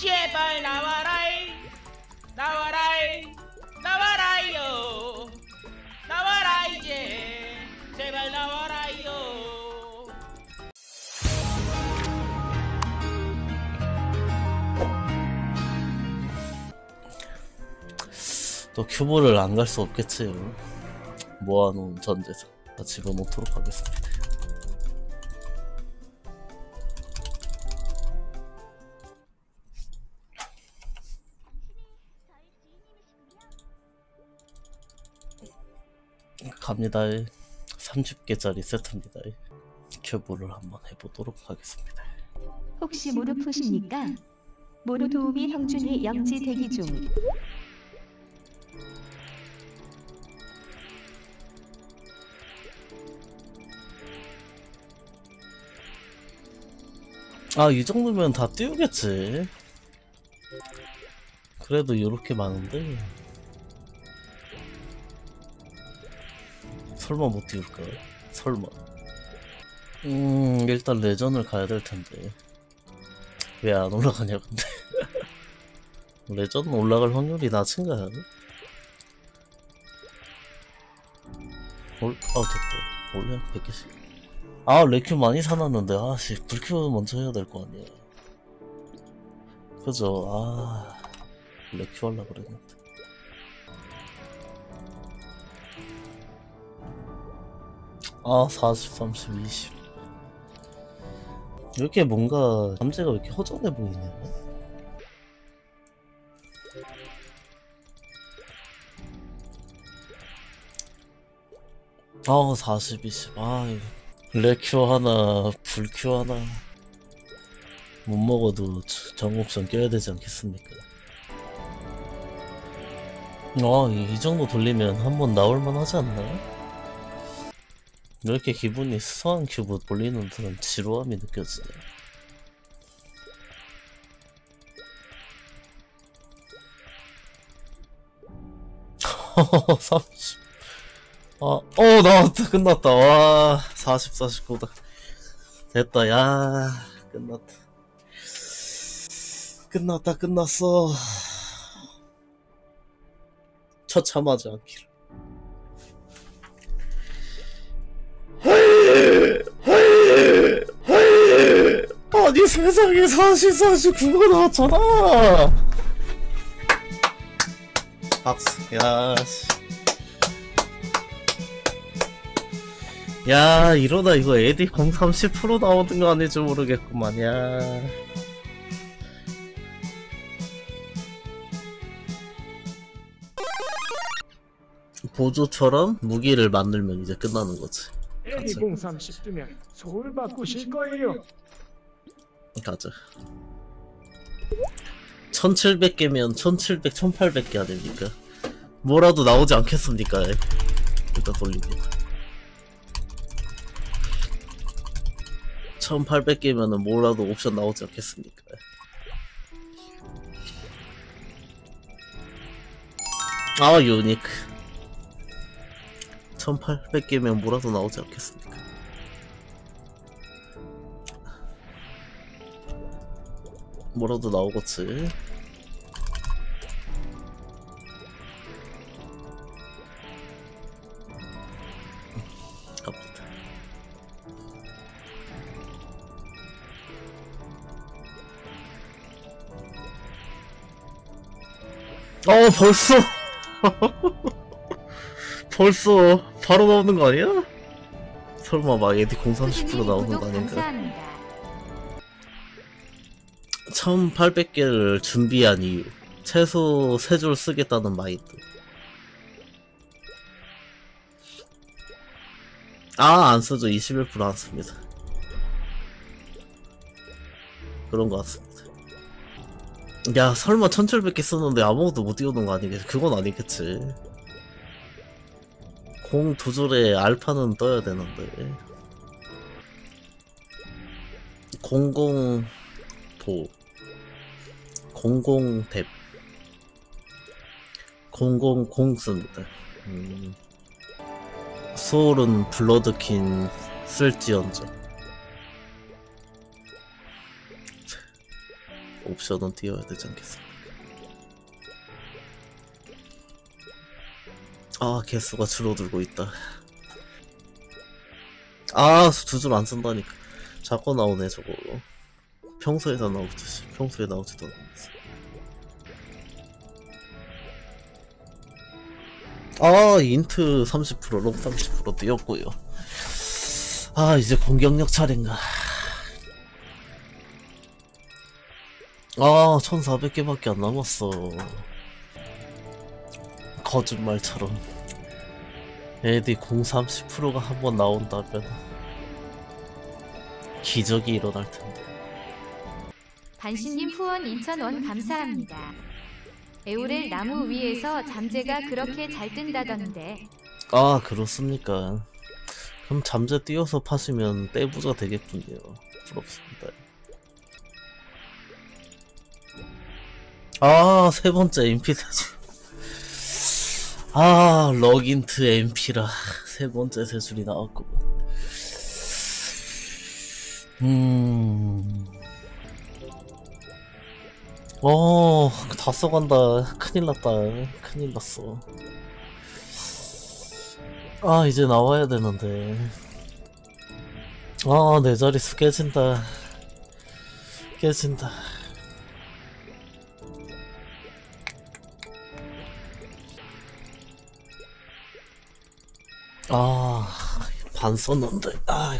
제발 나와라이 나와라이 나와라이요 나와라 이제 제발 나와라이요. 또 큐브를 안 갈 수 없겠지. 모아놓은 전재산 다 집어넣도록 하겠습니다. 갑니다. 30개짜리 세트입니다. 큐브를 한번 해보도록 하겠습니다. 혹시 모두 푸십니까? 모두 도우미 형준이 영지 대기 중. 아, 이 정도면 다 띄우겠지. 그래도 요렇게 많은데 설마 못 띄울까? 설마. 일단 레전을 가야 될 텐데 왜 안 올라가냐 근데. 레전은 올라갈 확률이 낮은가요? 됐다. 원래 100개씩. 아, 레큐 많이 사놨는데, 아씨, 불큐 먼저 해야 될 거 아니야. 그죠? 아, 레큐 하려고 그랬는데. 아, 40, 30, 20. 이렇게 뭔가, 잠재가 왜 이렇게 허전해 보이냐? 아, 40, 20. 아, 이거. 레큐 하나, 불큐 하나 못 먹어도 정옵션 껴야 되지 않겠습니까? 이 정도 돌리면 한번 나올만 하지 않나? 왜 이렇게 기분이 수상한 큐브 돌리는 듯한 지루함이 느껴지네. 허허허 30. 나왔다. 끝났다. 와, 40, 49다. 됐다. 야, 끝났다. 끝났어. 처참하지 않기를. 아니, 세상에 40, 49가 나왔잖아. 박수. 야, 씨. 야, 이러다 이거 에디 030% 나오는 거 아닐지 모르겠구만. 야, 보조처럼 무기를 만들면 이제 끝나는 거지. 에디 030 뜨면 소울 바꾸실 거예요. 가자. 1700개면 1700, 1800개 아닙니까? 뭐라도 나오지 않겠습니까? 일단 돌립니다. 1800개면은 뭐라도 옵션 나오지 않겠습니까? 아, 유니크. 1800개면 뭐라도 나오지 않겠습니까? 뭐라도 나오겠지. 갑니다. 벌써. 벌써 바로 나오는 거 아니야? 설마 막 에디 030% 나오는 거 아닌가? 1800개를 준비한 이유. 최소 3줄 쓰겠다는 마인드. 안 쓰죠. 21% 안 씁니다. 그런 거 같습니다. 야, 설마 1700개 쓰는데 아무것도 못 띄우는 거 아니겠지? 그건 아니겠지. 공 2줄에 알파는 떠야 되는데. 00보 00뎁 000 씁니다. 소울은 블러드킨 쓸지언정. 옵션은 띄워야 되지 않겠습니까? 아, 개수가 줄어들고 있다. 아, 두 줄 안 쓴다니까. 자꾸 나오네 저거. 평소에 다 나오듯이. 평소에 나오지도 않으면서. 아, 인트 30%, 롬 30% 띄었고요. 아, 이제 공격력 차례인가. 아, 1400개밖에 안 남았어. 거짓말처럼. 애들이 공 30%가 한번 나온다면 기적이 일어날 텐데. 반신님 후원 2,000원 감사합니다. 에오렐 나무 위에서 잠재가 그렇게 잘 뜬다던데. 아, 그렇습니까? 그럼 잠재 띄워서 파시면 떼부자 되겠군요. 부럽습니다. 아, 세 번째 MP 세줄. 아, 럭인트 MP라 세 번째 세줄이 나왔구만. 다 써간다. 큰일 났다. 큰일 났어. 아, 이제 나와야 되는데. 아, 내 자릿수 깨진다. 깨진다. 아, 반 썼는데. 아이고.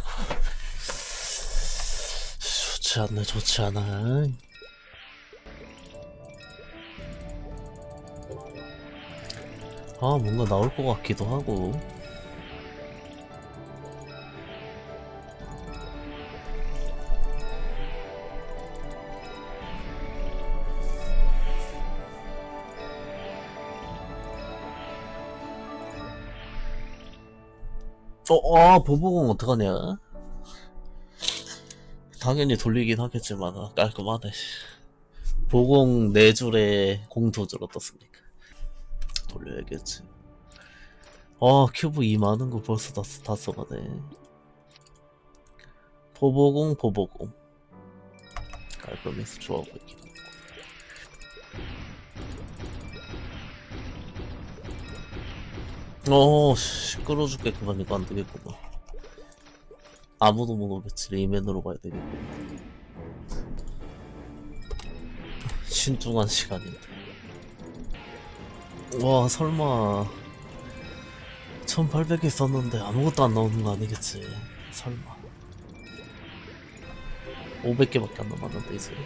좋지 않네, 좋지 않아. 아, 뭔가 나올 것 같기도 하고. 보보공 어떡하냐? 당연히 돌리긴 하겠지만, 깔끔하네. 보공 4줄에 공 2줄 어떻습니까? 돌려야겠지. 큐브 2 많은 거 벌써 다 써가네. 보보공. 깔끔해서 좋아 보이긴 하고. 시끄러 죽겠구만. 이거 안 되겠구만. 아무도 못 오겠지. 레이맨으로 가야 되겠구만. 신중한 시간인데. 와, 설마 1800개 썼는데 아무것도 안 나오는 거 아니겠지? 설마 500개밖에 안 남았는데 이제.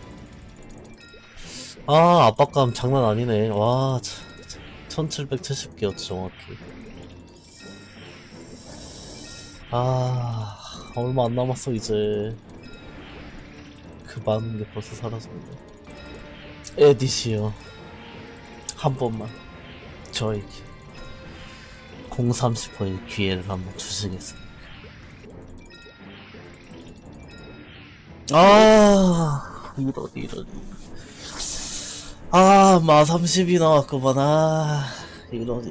아, 압박감 장난 아니네. 와, 1770개였지 정확히. 아, 얼마 안 남았어 이제. 그 많은 게 벌써 사라졌네. 에디시요, 한 번만 저에게 030%의 기회를 한번 주시겠습니까? 아, 이런. 아, 마 30이 나왔구만. 아, 이런.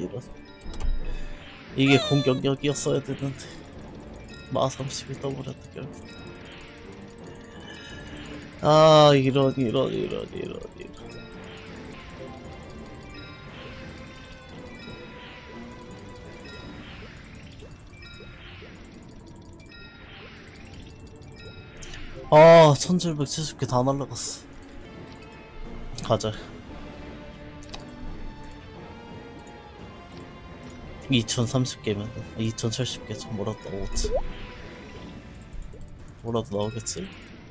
이게 공격력이었어야 되는데 마 30이 떠버렸다 결국. 아, 이런. 아, 1770개 다 날라갔어. 가자. 2030개면 2070개 좀 뭐라도 나오겠지. 뭐라도 나오겠지.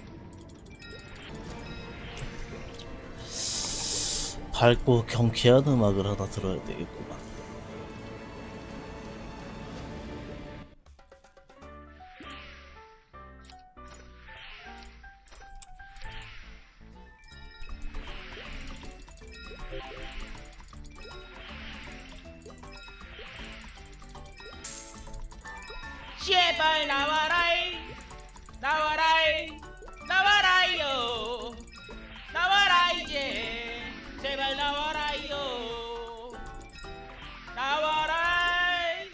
밝고 경쾌한 음악을 하나 들어야 되겠구만. 제발 나와라이 나와라요. 나와라 이제 제발 나와라요. 나와라요.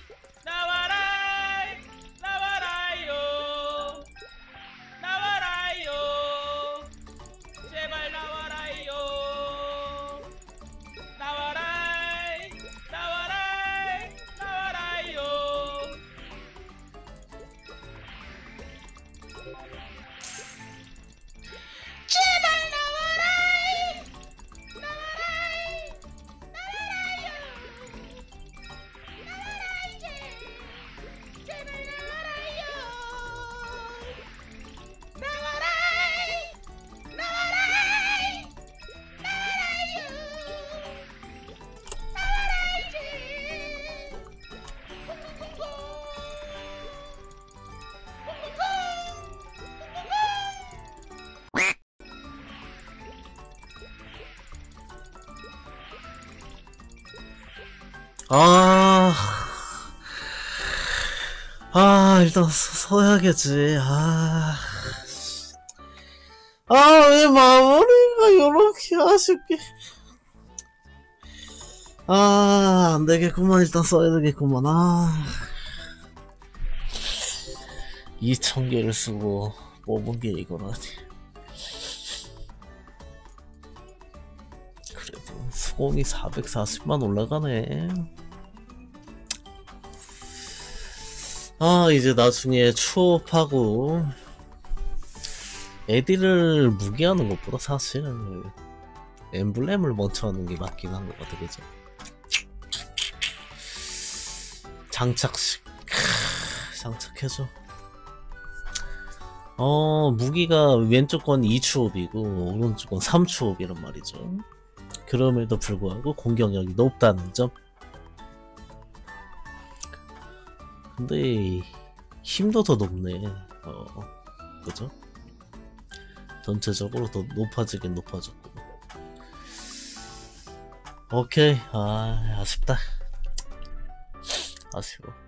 나와라요. 제발 나와라. 아, 일단 서야겠지. 왜 마무리가 요렇게 아쉽게. 안 되겠구만. 일단 써야 되겠구만. 2000개를 쓰고 뽑은 게 이거라니. 그래도 수공이 440만 올라가네. 이제 나중에 추업하고 애디를 무기하는 것보다 사실 엠블렘을 먼저 하는 게 맞긴 한 것 같아. 그죠? 장착식 장착해줘. 무기가 왼쪽 건 2추업이고 오른쪽 건 3추업이란 말이죠. 그럼에도 불구하고 공격력이 높다는 점. 근데 힘도 더 높네. 그죠? 전체적으로 더 높아지긴 높아졌고. 오케이. 아쉽다. 아쉬워.